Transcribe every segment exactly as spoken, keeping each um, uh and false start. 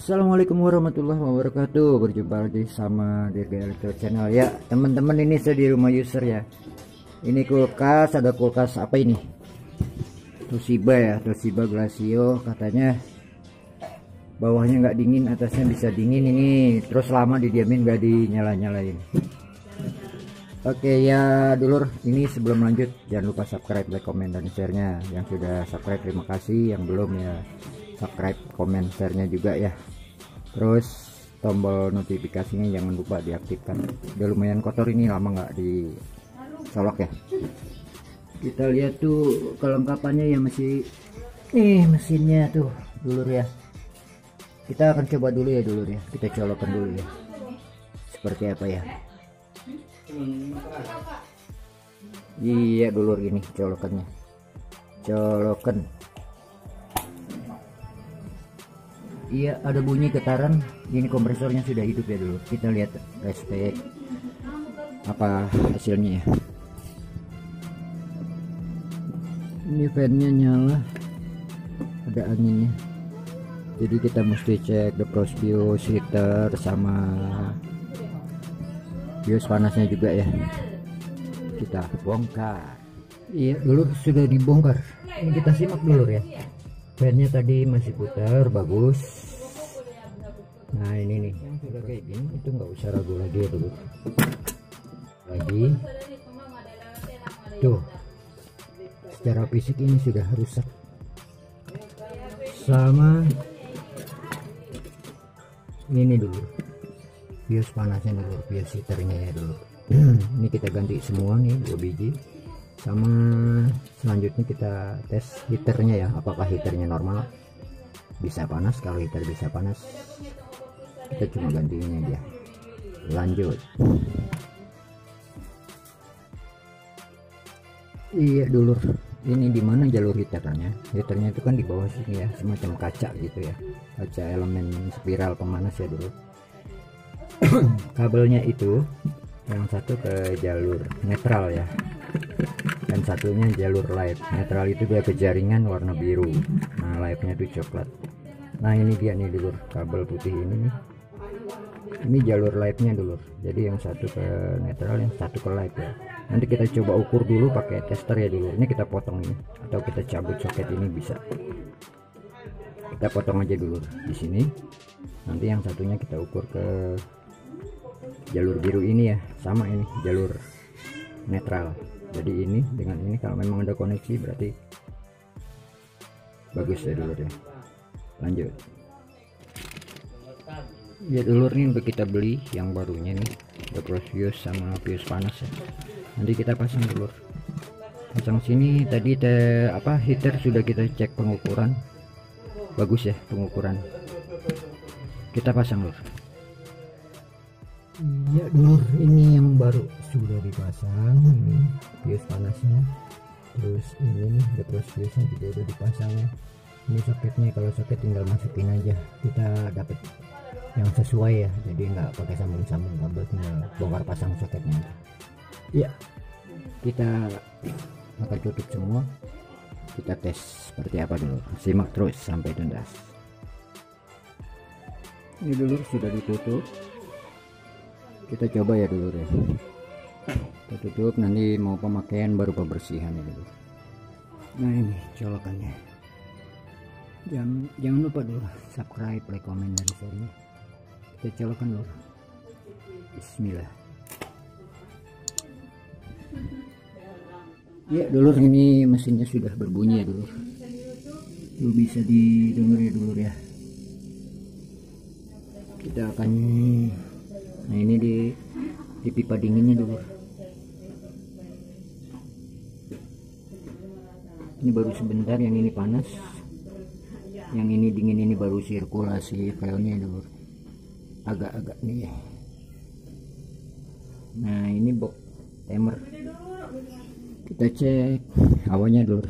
Assalamualaikum warahmatullahi wabarakatuh. Berjumpa lagi sama Dirga Elektro Channel ya teman-teman. Ini saya di rumah user ya. Ini kulkas, ada kulkas apa ini, Toshiba ya, Toshiba Glacio. Katanya bawahnya nggak dingin, atasnya bisa dingin. Ini terus lama didiamin nggak dinyala-nyalain. Oke ya dulur, ini sebelum lanjut jangan lupa subscribe, like, komen, dan share-nya. Yang sudah subscribe terima kasih, yang belum ya subscribe, komen, share-nya juga ya. Terus tombol notifikasinya jangan lupa diaktifkan. Udah lumayan kotor ini, lama nggak dicolok ya. Kita lihat tuh kelengkapannya ya, masih nih mesinnya tuh dulur ya. Kita akan coba dulu ya dulur ya, kita colokkan dulu ya seperti apa ya. Iya dulur, ini colokannya, colokan. Iya ada bunyi getaran. Ini kompresornya sudah hidup ya dulu. Kita lihat respek apa hasilnya ya. Ini fan-nya nyala, ada anginnya. Jadi kita mesti cek the cross fuse, heater, sama bios panasnya juga ya. Kita bongkar. Iya dulu sudah dibongkar. Ini kita simak dulu ya. Fan-nya tadi masih putar bagus. Nah ini nih yang sudah kayak gini, itu nggak usah ragu lagi ya dulu. Lagi tuh secara fisik ini sudah rusak. Sama ini dulu bios panasnya dulu, bios heaternya ya dulu. Ini kita ganti semua nih dua biji. Sama selanjutnya kita tes heaternya ya, apakah heaternya normal bisa panas. Kalau heater bisa panas kita cuma ganti ini aja. Lanjut. Iya dulur, ini dimana jalur heaternya? Heaternya itu kan di bawah sini ya, semacam kaca gitu ya, kaca elemen spiral pemanas ya dulu. Kabelnya itu yang satu ke jalur netral ya, dan satunya jalur light. Netral itu dia ke jaringan warna biru, nah lightnya itu coklat. Nah ini dia nih dulur, kabel putih ini nih, ini jalur lightnya dulur. Jadi yang satu ke netral, yang satu ke light ya. Nanti kita coba ukur dulu pakai tester ya dulur. Ini kita potong ini, atau kita cabut soket ini bisa. Kita potong aja dulur di sini. Nanti yang satunya kita ukur ke jalur biru ini ya, sama ini jalur netral. Jadi ini dengan ini kalau memang ada koneksi berarti bagus ya dulur ya. Lanjut ya dulur, ini udah kita beli yang barunya nih, the cross fuse sama fuse panas ya. Nanti kita pasang dulur, pasang sini. Tadi te, apa heater sudah kita cek pengukuran bagus ya, pengukuran kita pasang dulur. Iya dulur, ini yang baru sudah dipasang. Ini fuse panasnya, terus ini nih the cross fuse nya juga udah dipasang ya. Ini soketnya, kalau soket tinggal masukin aja, kita dapat yang sesuai ya, jadi nggak pakai sambung-sambung kabel, tinggal bongkar pasang soketnya aja. Ya kita akan tutup semua, kita tes seperti apa dulu. Simak terus sampai tuntas. Ini dulu sudah ditutup, kita coba ya dulu ya. Kita tutup, nanti mau pemakaian baru pembersihan ya dulu. Nah ini colokannya. Jangan, jangan lupa dulu subscribe, like, komen, dan share-nya. Kita colokan dulu. Bismillah. Ya dulur, ini mesinnya sudah berbunyi ya dulur. Lu bisa didengar ya dulur ya. Kita akan, nah ini di di pipa dinginnya dulur. Ini baru sebentar, yang ini panas, yang ini dingin. Ini baru sirkulasi filenya dulur, agak-agak nih ya. Nah ini box timer, kita cek hawanya dulur.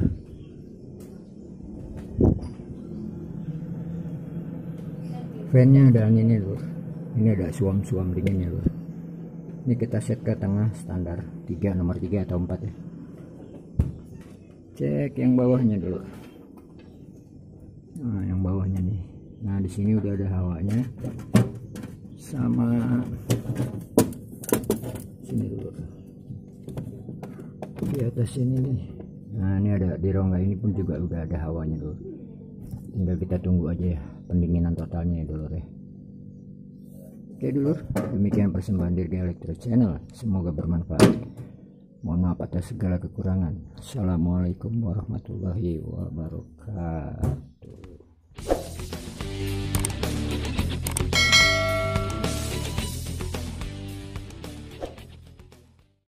Fan-nya ada anginnya dulur, ini ada suam-suam dinginnya dulur. Ini kita set ke tengah standar tiga, nomor tiga atau empat ya. Cek yang bawahnya dulu. Nah yang bawahnya nih Nah di sini udah ada hawanya, sama sini dulu di atas sini nih. Nah ini ada di rongga ini pun juga udah ada hawanya dulu, tinggal kita tunggu aja ya pendinginan totalnya ya dulu ya. Oke dulur, demikian persembahan Dirga Elektro Channel, semoga bermanfaat. Mohon maaf atas segala kekurangan. Assalamualaikum warahmatullahi wabarakatuh.